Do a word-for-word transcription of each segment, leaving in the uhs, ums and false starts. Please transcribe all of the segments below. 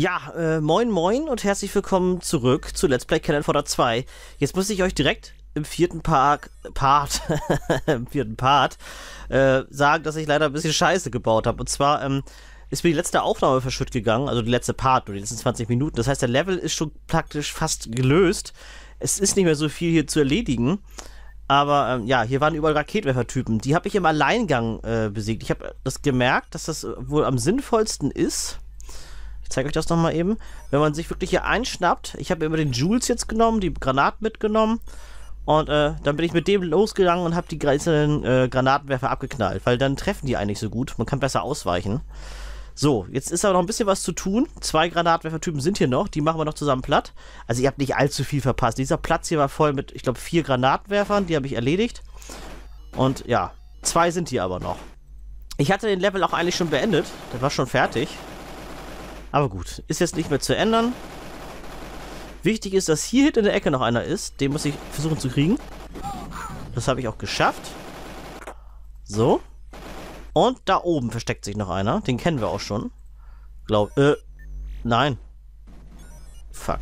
Ja, äh, moin moin und herzlich willkommen zurück zu Let's Play Cannon Fodder zwei. Jetzt muss ich euch direkt im vierten Park, Part, im vierten Part, äh, sagen, dass ich leider ein bisschen Scheiße gebaut habe. Und zwar, ähm, ist mir die letzte Aufnahme verschütt gegangen, also die letzte Part, nur die letzten zwanzig Minuten. Das heißt, der Level ist schon praktisch fast gelöst. Es ist nicht mehr so viel hier zu erledigen. Aber ähm, ja, hier waren überall Raketenwerfertypen. Die habe ich im Alleingang äh, besiegt. Ich habe das gemerkt, dass das wohl am sinnvollsten ist. Ich zeige euch das nochmal eben. Wenn man sich wirklich hier einschnappt. Ich habe immer den Jules jetzt genommen, die Granaten mitgenommen. Und äh, dann bin ich mit dem losgegangen und habe die einzelnen äh, Granatenwerfer abgeknallt. Weil dann treffen die eigentlich so gut. Man kann besser ausweichen. So, jetzt ist aber noch ein bisschen was zu tun. Zwei Granatwerfertypen sind hier noch. Die machen wir noch zusammen platt. Also ihr habt nicht allzu viel verpasst. Dieser Platz hier war voll mit, ich glaube, vier Granatwerfern. Die habe ich erledigt. Und ja, zwei sind hier aber noch. Ich hatte den Level auch eigentlich schon beendet. Der war schon fertig. Aber gut, ist jetzt nicht mehr zu ändern. Wichtig ist, dass hier hinten in der Ecke noch einer ist. Den muss ich versuchen zu kriegen. Das habe ich auch geschafft. So. Und da oben versteckt sich noch einer. Den kennen wir auch schon. Glaub, äh, nein. Fuck.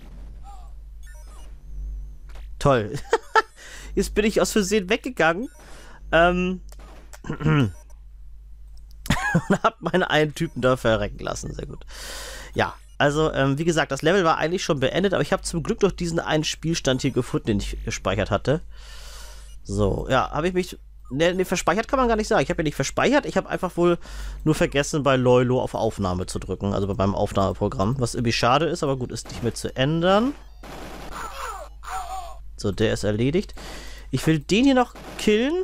Toll. Jetzt bin ich aus Versehen weggegangen. Ähm. Und hab meinen einen Typen da verrecken lassen. Sehr gut. Ja, also, ähm, wie gesagt, das Level war eigentlich schon beendet, aber ich habe zum Glück noch diesen einen Spielstand hier gefunden, den ich gespeichert hatte. So, ja, habe ich mich... Ne, ne, verspeichert kann man gar nicht sagen. Ich habe ja nicht verspeichert, ich habe einfach wohl nur vergessen, bei Loilo auf Aufnahme zu drücken. Also bei meinem Aufnahmeprogramm. Was irgendwie schade ist, aber gut, ist nicht mehr zu ändern. So, der ist erledigt. Ich will den hier noch killen.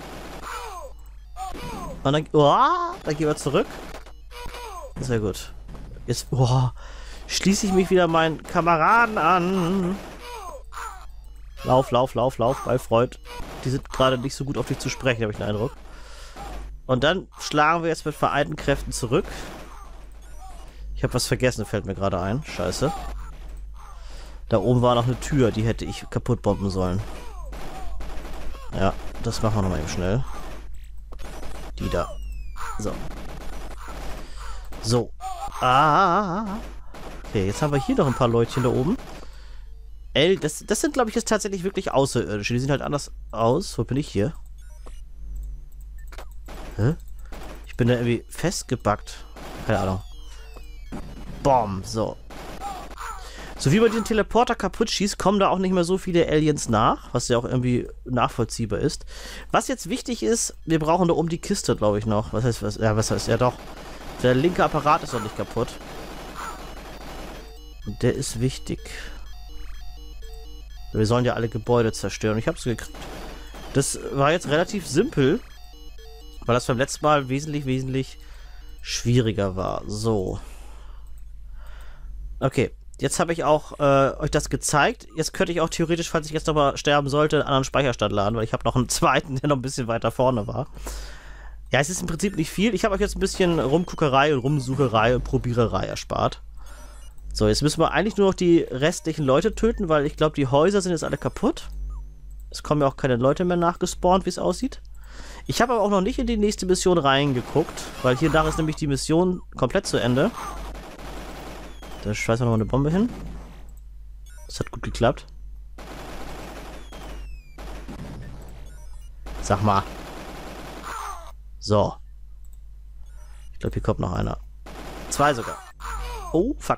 Und dann, oh, dann gehen wir zurück. Sehr gut. Jetzt, oh, schließe ich mich wieder meinen Kameraden an. Lauf, lauf, lauf, lauf, bei Freud. Die sind gerade nicht so gut auf dich zu sprechen, habe ich den Eindruck. Und dann schlagen wir jetzt mit vereinten Kräften zurück. Ich habe was vergessen, fällt mir gerade ein. Scheiße. Da oben war noch eine Tür, die hätte ich kaputt bomben sollen. Ja, das machen wir nochmal eben schnell. Die da. So. So. Ah. Okay, jetzt haben wir hier noch ein paar Leutchen da oben. L, das, das sind, glaube ich, jetzt tatsächlich wirklich Außerirdische. Die sehen halt anders aus. Wo bin ich hier? Hä? Ich bin da irgendwie festgebackt. Keine Ahnung. Bom, so. So wie man den Teleporter kaputt schießt, kommen da auch nicht mehr so viele Aliens nach, was ja auch irgendwie nachvollziehbar ist. Was jetzt wichtig ist, wir brauchen da oben die Kiste, glaube ich, noch. Was heißt, was, ja, was heißt, ja doch. Der linke Apparat ist noch nicht kaputt. Und der ist wichtig. Wir sollen ja alle Gebäude zerstören. Ich habe es gekriegt. Das war jetzt relativ simpel, weil das beim letzten Mal wesentlich, wesentlich schwieriger war. So. Okay. Jetzt habe ich auch äh, euch das gezeigt. Jetzt könnte ich auch theoretisch, falls ich jetzt nochmal sterben sollte, einen anderen Speicherstand laden, weil ich habe noch einen zweiten, der noch ein bisschen weiter vorne war. Ja, es ist im Prinzip nicht viel. Ich habe euch jetzt ein bisschen Rumguckerei und Rumsucherei und Probiererei erspart. So, jetzt müssen wir eigentlich nur noch die restlichen Leute töten, weil ich glaube, die Häuser sind jetzt alle kaputt. Es kommen ja auch keine Leute mehr nachgespawnt, wie es aussieht. Ich habe aber auch noch nicht in die nächste Mission reingeguckt, weil hier da ist nämlich die Mission komplett zu Ende. Da schmeißen wir nochmal eine Bombe hin. Das hat gut geklappt. Sag mal. So. Ich glaube, hier kommt noch einer. Zwei sogar. Oh, fuck.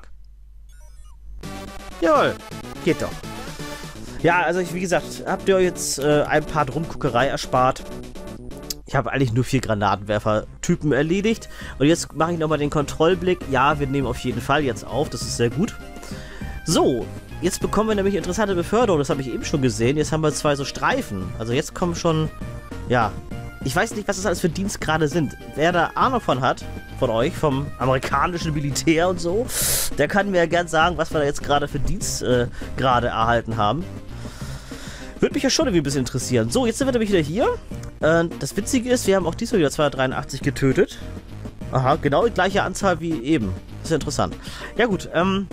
Jawohl, geht doch. Ja, also ich, wie gesagt, habt ihr euch jetzt äh, ein Part Rumguckerei erspart. Ich habe eigentlich nur vier Granatenwerfer-Typen erledigt. Und jetzt mache ich nochmal den Kontrollblick. Ja, wir nehmen auf jeden Fall jetzt auf. Das ist sehr gut. So, jetzt bekommen wir nämlich interessante Beförderung. Das habe ich eben schon gesehen. Jetzt haben wir zwei so Streifen. Also jetzt kommen schon, ja... Ich weiß nicht, was das alles für Dienstgrade sind. Wer da Ahnung von hat, von euch, vom amerikanischen Militär und so, der kann mir ja gern sagen, was wir da jetzt gerade für Dienstgrade äh, erhalten haben. Würde mich ja schon irgendwie ein bisschen interessieren. So, jetzt sind wir nämlich wieder hier. Äh, das Witzige ist, wir haben auch diesmal wieder zweihundertdreiundachtzig getötet. Aha, genau die gleiche Anzahl wie eben. Das ist ja interessant. Ja gut, ähm...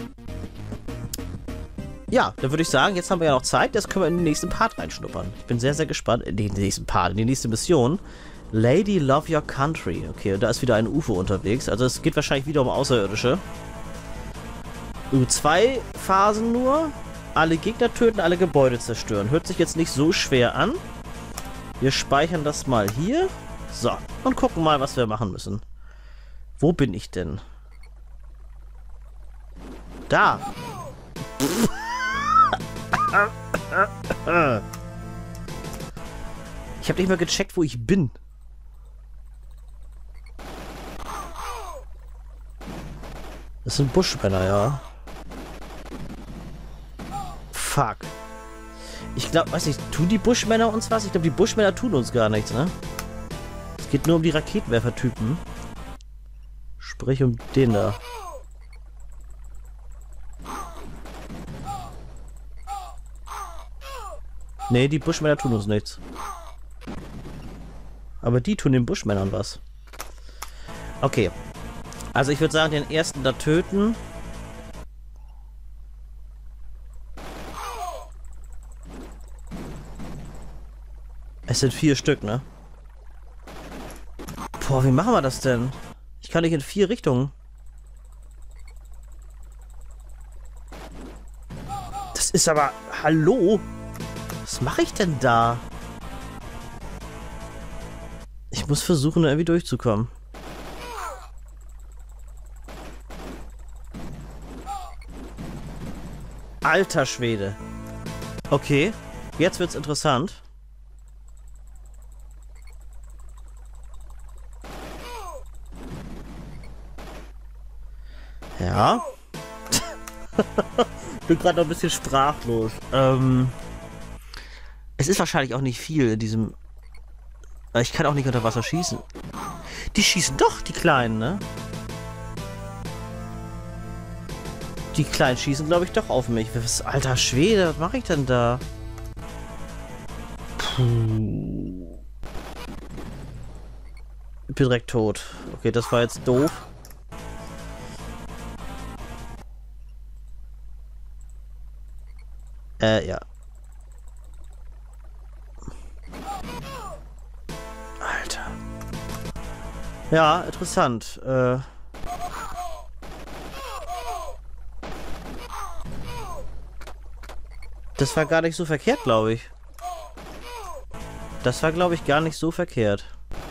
ja, dann würde ich sagen, jetzt haben wir ja noch Zeit, jetzt können wir in den nächsten Part reinschnuppern. Ich bin sehr, sehr gespannt in den nächsten Part, in die nächste Mission. Lady Love Your Country. Okay, und da ist wieder ein U F O unterwegs. Also es geht wahrscheinlich wieder um Außerirdische. Uh, zwei Phasen nur. Alle Gegner töten, alle Gebäude zerstören. Hört sich jetzt nicht so schwer an. Wir speichern das mal hier. So, und gucken mal, was wir machen müssen. Wo bin ich denn? Da. Ich habe nicht mal gecheckt, wo ich bin. Das sind Buschmänner, ja. Fuck. Ich glaube, weiß nicht, tun die Buschmänner uns was? Ich glaube, die Buschmänner tun uns gar nichts, ne? Es geht nur um die Raketenwerfer-Typen. Sprich um den da. Ne, die Buschmänner tun uns nichts. Aber die tun den Buschmännern was. Okay. Also ich würde sagen, den ersten da töten. Es sind vier Stück, ne? Boah, wie machen wir das denn? Ich kann nicht in vier Richtungen. Das ist aber... Hallo? Was mache ich denn da? Ich muss versuchen, irgendwie durchzukommen. Alter Schwede. Okay, jetzt wird's interessant. Ja. Bin gerade noch ein bisschen sprachlos. Ähm, es ist wahrscheinlich auch nicht viel in diesem... Ich kann auch nicht unter Wasser schießen. Die schießen doch, die Kleinen, ne? Die Kleinen schießen, glaube ich, doch auf mich. Was, alter Schwede, was mache ich denn da? Puh. Ich bin direkt tot. Okay, das war jetzt doof. Äh, ja. Alter. Ja, interessant. Äh... Das war gar nicht so verkehrt, glaube ich. Das war, glaube ich, gar nicht so verkehrt.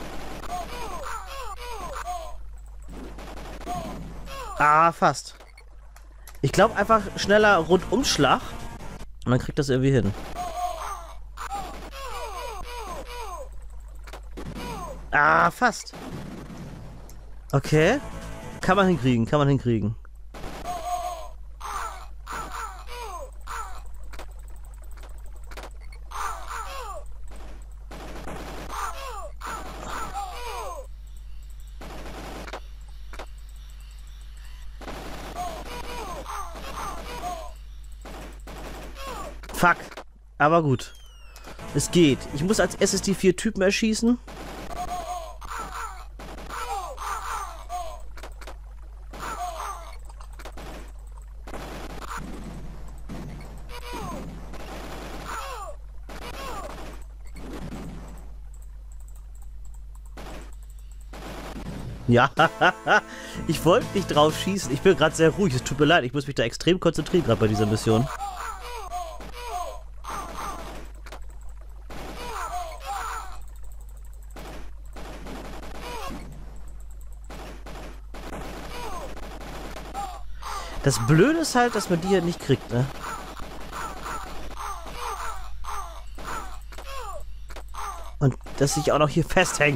Ah, fast. Ich glaube einfach schneller Rundumschlag. Und dann kriegt das irgendwie hin. Ah, fast. Okay. Kann man hinkriegen, kann man hinkriegen. Fuck. Aber gut. Es geht. Ich muss als erstes die vier Typen erschießen. Ja, ich wollte nicht drauf schießen. Ich bin gerade sehr ruhig. Es tut mir leid. Ich muss mich da extrem konzentrieren, gerade bei dieser Mission. Das Blöde ist halt, dass man die hier nicht kriegt, ne? Und dass ich auch noch hier festhängen.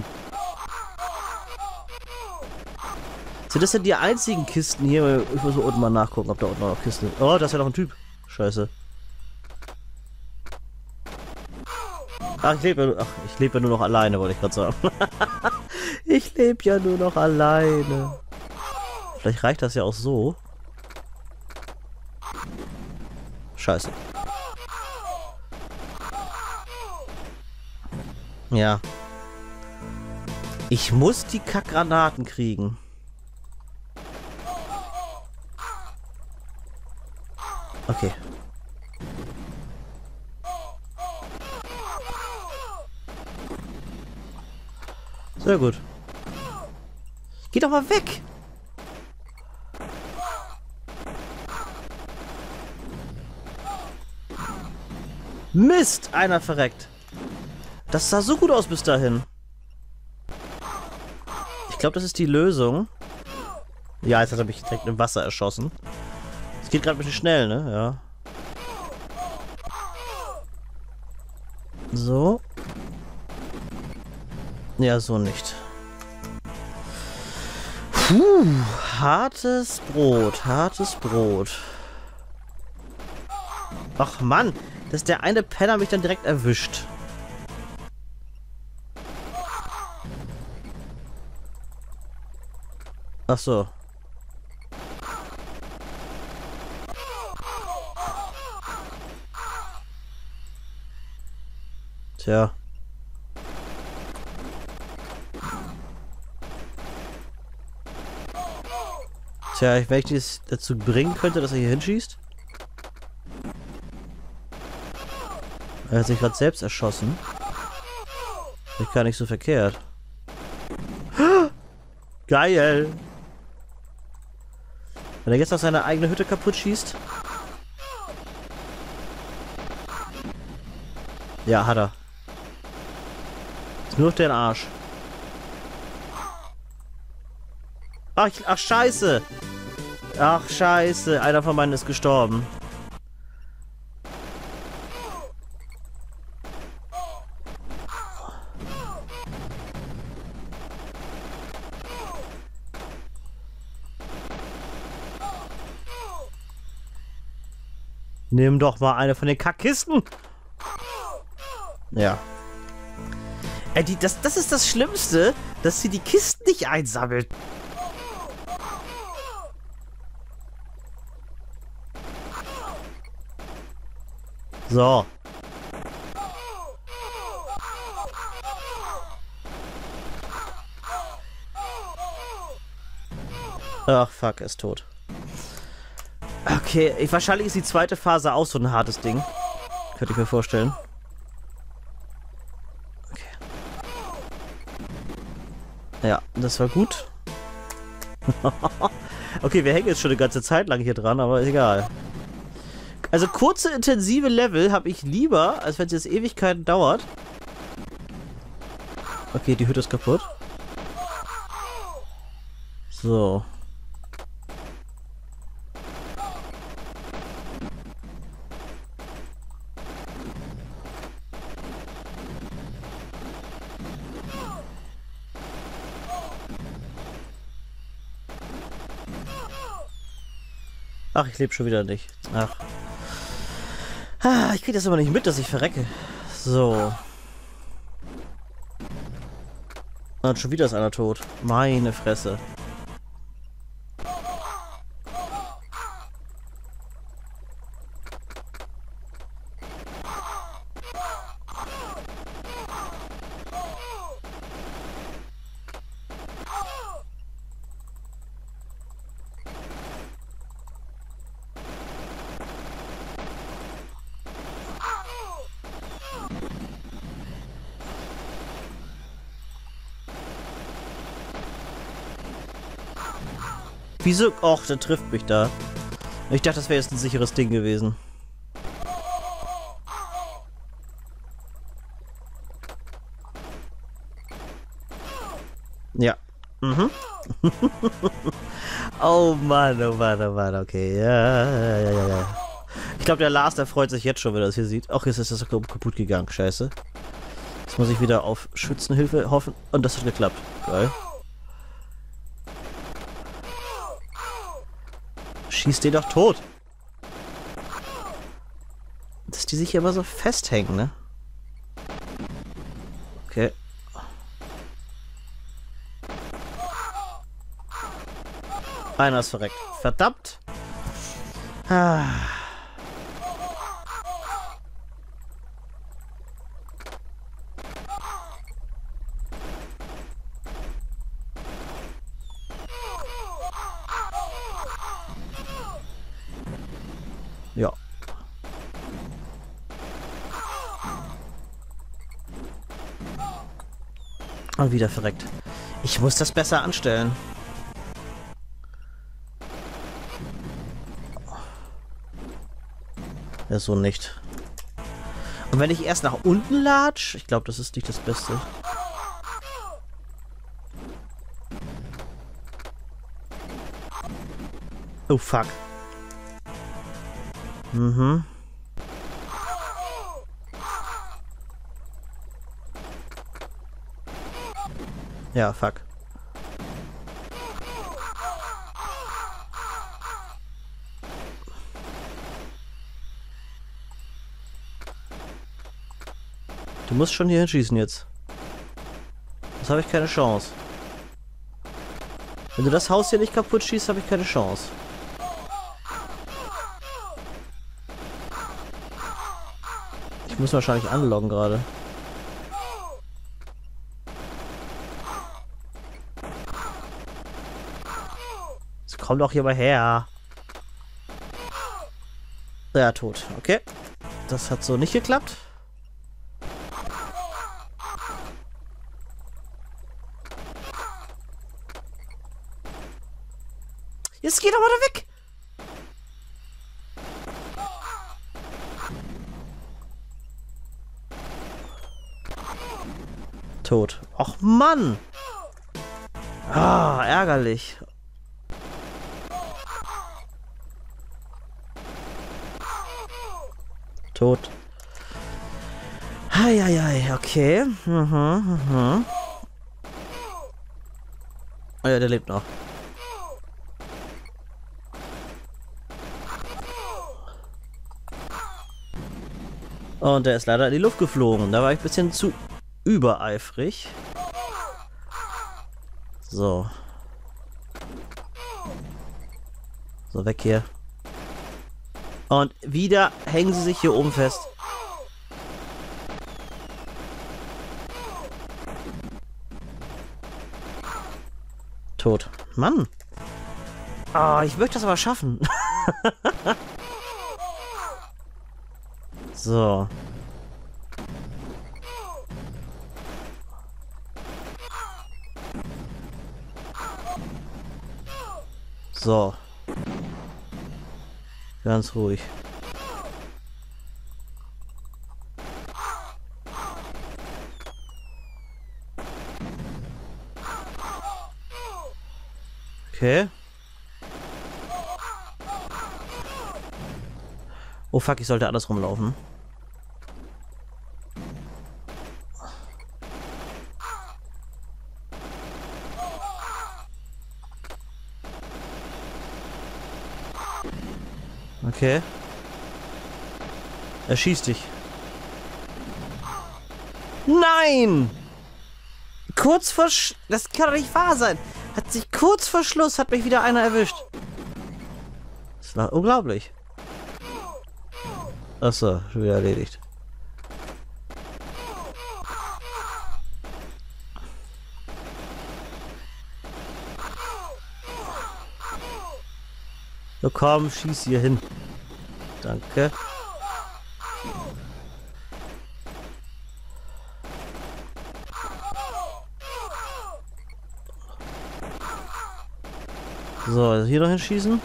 Sind das denn die einzigen Kisten hier? Ich muss unten mal nachgucken, ob da unten noch Kisten sind. Oh, da ist ja noch ein Typ. Scheiße. Ach, ich lebe ja, nur, ach, ich lebe ja nur noch alleine, wollte ich gerade sagen. Ich lebe ja nur noch alleine. Vielleicht reicht das ja auch so. Scheiße. Ja. Ich muss die Kackgranaten kriegen. Okay. Sehr gut. Geh doch mal weg! Mist! Einer verreckt. Das sah so gut aus bis dahin. Ich glaube, das ist die Lösung. Ja, jetzt hat er mich direkt im Wasser erschossen. Es geht gerade ein bisschen schnell, ne? Ja. So. Ja, so nicht. Puh, hartes Brot, hartes Brot. Ach Mann, dass der eine Penner mich dann direkt erwischt. Ach so. Tja. Tja, wenn ich dies dazu bringen könnte, dass er hier hinschießt. Er hat sich gerade selbst erschossen. Ich gar nicht so verkehrt. Geil! Wenn er jetzt noch seine eigene Hütte kaputt schießt. Ja, hat er. Ist nur noch der Arsch. Ach, ich, ach, scheiße! Ach, scheiße. Einer von meinen ist gestorben. Nimm doch mal eine von den Kackkisten. Ja. Ey, die, das, das ist das Schlimmste, dass sie die Kisten nicht einsammelt. So. Ach, fuck, er ist tot. Okay, ich, wahrscheinlich ist die zweite Phase auch so ein hartes Ding. Könnte ich mir vorstellen. Okay. Ja, das war gut. Okay, wir hängen jetzt schon eine ganze Zeit lang hier dran, aber egal. Also kurze, intensive Level habe ich lieber, als wenn es jetzt Ewigkeiten dauert. Okay, die Hütte ist kaputt. So. Ach, ich lebe schon wieder nicht. Ach. Ah, ich kriege das aber nicht mit, dass ich verrecke. So. Und schon wieder ist einer tot. Meine Fresse. Wieso? Och, der trifft mich da. Ich dachte, das wäre jetzt ein sicheres Ding gewesen. Ja. Mhm. Oh Mann, oh Mann, oh Mann, okay. Ja, ja, ja, ja. Ich glaube, der Lars, der freut sich jetzt schon, wenn er das hier sieht. Ach, jetzt ist das kaputt gegangen. Scheiße. Jetzt muss ich wieder auf Schützenhilfe hoffen. Und das hat geklappt. Geil. Schieß den doch tot. Dass die sich hier immer so festhängen, ne? Okay. Einer ist verreckt. Verdammt. Ah. Ja. Und wieder verreckt. Ich muss das besser anstellen. Ja, so nicht. Und wenn ich erst nach unten latsch, ich glaube, das ist nicht das Beste. Oh, fuck. Mhm. Ja, fuck. Du musst schon hier hinschießen jetzt. Das habe ich keine Chance. Wenn du das Haus hier nicht kaputt schießt, habe ich keine Chance. Ich muss wahrscheinlich anloggen gerade. Jetzt komm doch hier mal her. Ja, tot. Okay. Das hat so nicht geklappt. Jetzt geh doch mal da weg! Tot. Och Mann! Ah, ärgerlich. Tot. Heieiei, okay. Mhm, mhm. Oh ja, der lebt noch. Und der ist leider in die Luft geflogen. Da war ich ein bisschen zu übereifrig. So. So, weg hier. Und wieder hängen sie sich hier oben fest. Tot. Mann. Ah, ich möchte das aber schaffen. So. So. Ganz ruhig. Okay. Oh fuck, ich sollte andersrum laufen. Okay. Er schießt dich. Nein! Kurz vor Sch Das kann doch nicht wahr sein. Hat sich kurz vor Schluss hat mich wieder einer erwischt. Das war unglaublich. Achso, schon wieder erledigt. So, komm, schieß hier hin. Danke. So, hier noch hinschießen.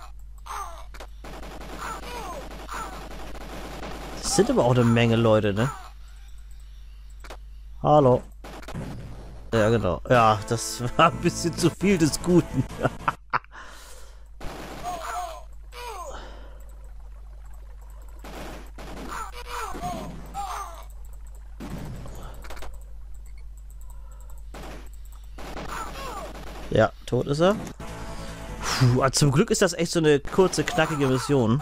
Das sind aber auch eine Menge Leute, ne? Hallo. Ja, genau. Ja, das war ein bisschen zu viel des Guten. Ja, tot ist er. Puh, also zum Glück ist das echt so eine kurze, knackige Mission.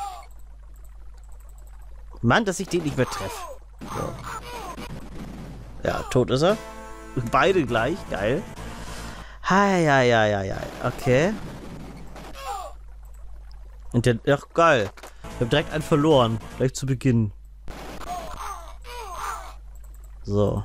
Mann, dass ich den nicht mehr treffe. So. Ja, tot ist er. Beide gleich, geil. Hei, hei, hei, hei. Okay. Und der, ach geil. Ich habe direkt einen verloren, gleich zu Beginn. So.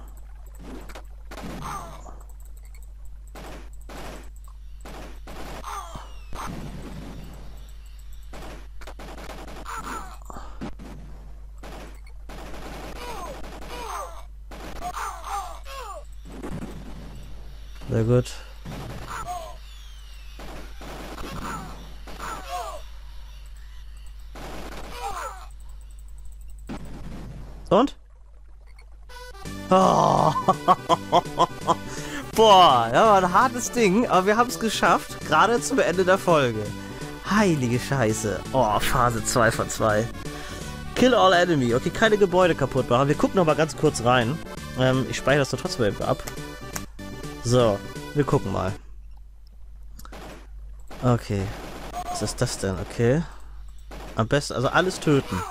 Sehr gut. Und? Oh. Boah, ja, war ein hartes Ding, aber wir haben es geschafft, gerade zum Ende der Folge. Heilige Scheiße. Oh, Phase zwei von zwei. Kill all enemy. Okay, keine Gebäude kaputt machen. Wir gucken noch mal ganz kurz rein. Ähm, ich speichere das doch trotzdem ab. So, wir gucken mal. Okay. Was ist das denn? Okay. Am besten, also alles töten.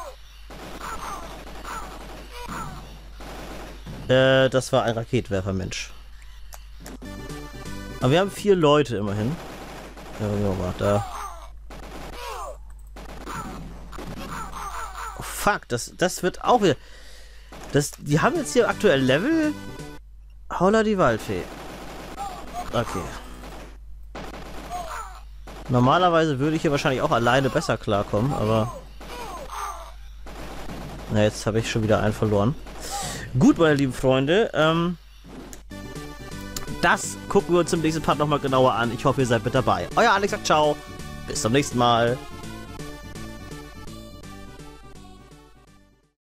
Äh, das war ein Raketenwerfer, Mensch. Aber wir haben vier Leute immerhin. Ja, mal da. Oh, fuck, das, das wird auch wieder... Das, die haben jetzt hier aktuell Level... Holla die Waldfee. Okay. Normalerweise würde ich hier wahrscheinlich auch alleine besser klarkommen, aber... Na, jetzt habe ich schon wieder einen verloren. Gut, meine lieben Freunde, ähm... das gucken wir uns im nächsten Part nochmal genauer an. Ich hoffe, ihr seid mit dabei. Euer Alex sagt ciao. Bis zum nächsten Mal.